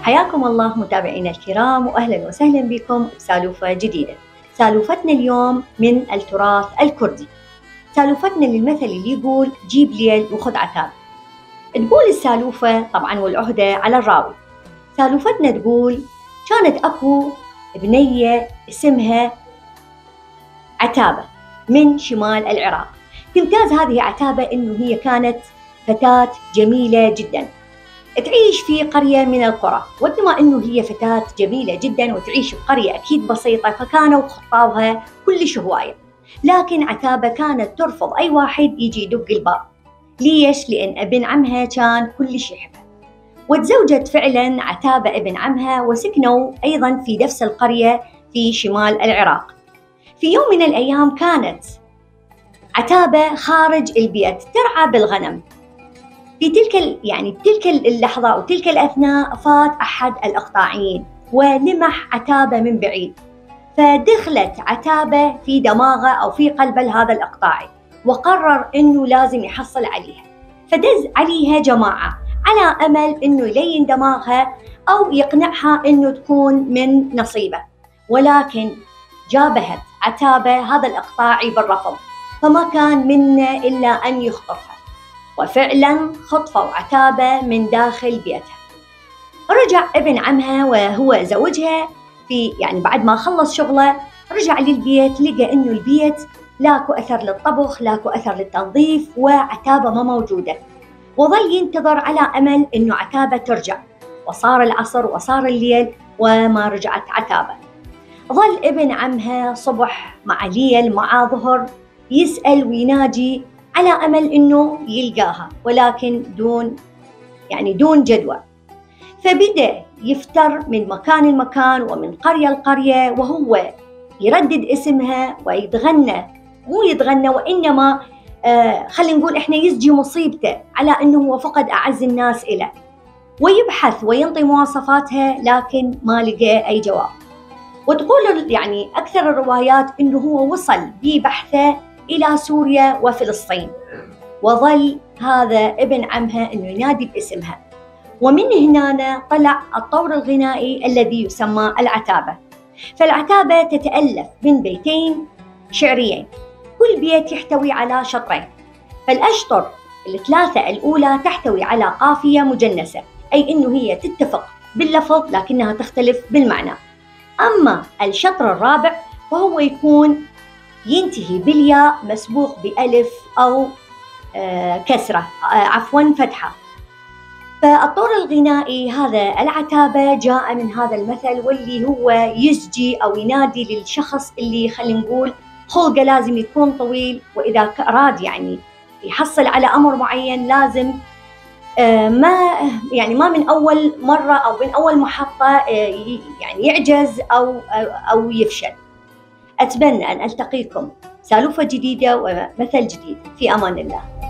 حياكم الله متابعينا الكرام، وأهلا وسهلا بكم بسالوفة جديدة. سالوفتنا اليوم من التراث الكردي. سالوفتنا للمثل اللي يقول جيب ليل وخذ عتاب. تقول السالوفة طبعا والعهدة على الراوي. سالوفتنا تقول كانت أكو بنية اسمها عتابة من شمال العراق. تمتاز هذه عتابة إنه هي كانت فتاة جميلة جدا تعيش في قرية من القرى، وبما أنه هي فتاة جميلة جدا وتعيش بقرية أكيد بسيطة، فكانوا خطابها كلش هواية. لكن عتابة كانت ترفض أي واحد يجي يدق الباب. ليش؟ لأن ابن عمها كان كلش يحبها. وتزوجت فعلا عتابة ابن عمها، وسكنوا أيضا في نفس القرية في شمال العراق. في يوم من الأيام كانت عتابة خارج البيت ترعى بالغنم. في تلك اللحظة وتلك الأثناء فات أحد الأقطاعيين ولمح عتابة من بعيد، فدخلت عتابة في دماغه أو في قلب هذا الأقطاعي، وقرر إنه لازم يحصل عليها. فدز عليها جماعة على أمل إنه يلين دماغها أو يقنعها إنه تكون من نصيبه، ولكن جابهت عتابة هذا الأقطاعي بالرفض، فما كان منه إلا أن يخطفها. وفعلا خطفوا عتابة من داخل بيتها. رجع ابن عمها وهو زوجها بعد ما خلص شغله، رجع للبيت لقى انه البيت لاكو اثر للطبخ، لاكو اثر للتنظيف، وعتابة ما موجودة. وظل ينتظر على امل انه عتابة ترجع، وصار العصر وصار الليل وما رجعت عتابة. ظل ابن عمها صبح مع ليل مع ظهر يسأل ويناجي على أمل إنه يلقاها، ولكن دون جدوى. فبدأ يفتر من مكان لمكان ومن قرية لقرية، وهو يردد اسمها مو يتغنى وإنما خلينا نقول إحنا يزجي مصيبته على إنه هو فقد أعز الناس إله، ويبحث وينطي مواصفاتها، لكن ما لقى أي جواب. وتقول أكثر الروايات إنه هو وصل ببحثه إلى سوريا وفلسطين، وظل هذا ابن عمها إنه ينادي باسمها. ومن هنا طلع الطور الغنائي الذي يسمى العتابة. فالعتابة تتألف من بيتين شعريين، كل بيت يحتوي على شطرين. فالأشطر الثلاثة الأولى تحتوي على قافية مجنسة، أي إنه هي تتفق باللفظ لكنها تختلف بالمعنى. أما الشطر الرابع فهو يكون ينتهي بالياء مسبوق بألف أو فتحة. فالطور الغنائي هذا العتابة جاء من هذا المثل، واللي هو يزجي أو ينادي للشخص اللي خلينا نقول خلقه لازم يكون طويل، وإذا أراد يحصل على أمر معين لازم ما من أول مرة أو من أول محطة يعجز أو يفشل. أتمنى أن ألتقيكم سالوفة جديدة ومثل جديد. في أمان الله.